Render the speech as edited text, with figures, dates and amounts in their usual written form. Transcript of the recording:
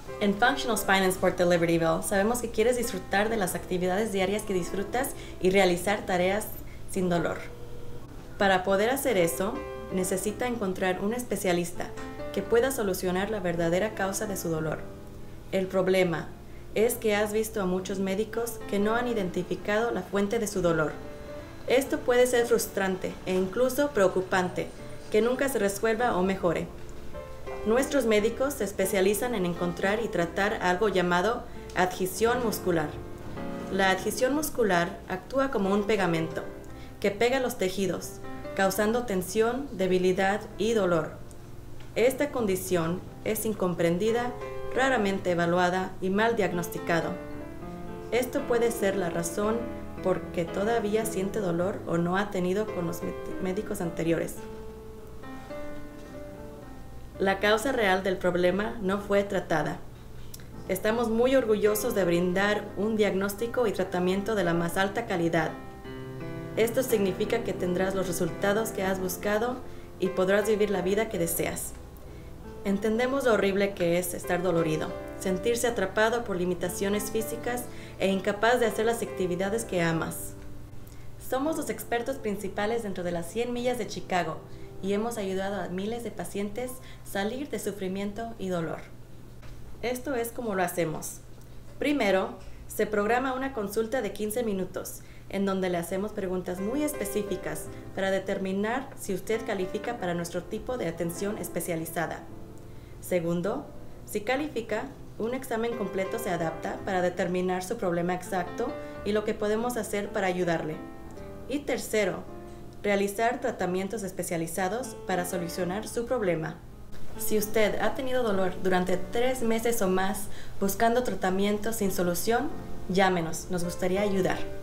En Functional Spine and Sport de Libertyville sabemos que quieres disfrutar de las actividades diarias que disfrutas y realizar tareas sin dolor. Para poder hacer eso, necesita encontrar un especialista que pueda solucionar la verdadera causa de su dolor. El problema es que has visto a muchos médicos que no han identificado la fuente de su dolor. Esto puede ser frustrante e incluso preocupante, que nunca se resuelva o mejore. Nuestros médicos se especializan en encontrar y tratar algo llamado adhesión muscular. La adhesión muscular actúa como un pegamento que pega los tejidos, causando tensión, debilidad y dolor. Esta condición es incomprendida, raramente evaluada y mal diagnosticado. Esto puede ser la razón por que todavía siente dolor o no ha tenido con los médicos anteriores. La causa real del problema no fue tratada. Estamos muy orgullosos de brindar un diagnóstico y tratamiento de la más alta calidad. Esto significa que tendrás los resultados que has buscado y podrás vivir la vida que deseas. Entendemos lo horrible que es estar dolorido, sentirse atrapado por limitaciones físicas e incapaz de hacer las actividades que amas. Somos los expertos principales dentro de las 100 millas de Chicago y hemos ayudado a miles de pacientes a salir de sufrimiento y dolor. Esto es como lo hacemos. Primero, se programa una consulta de 15 minutos, en donde le hacemos preguntas muy específicas para determinar si usted califica para nuestro tipo de atención especializada. Segundo, si califica, un examen completo se adapta para determinar su problema exacto y lo que podemos hacer para ayudarle. Y tercero, realizar tratamientos especializados para solucionar su problema. Si usted ha tenido dolor durante 3 meses o más buscando tratamiento sin solución, llámenos, nos gustaría ayudar.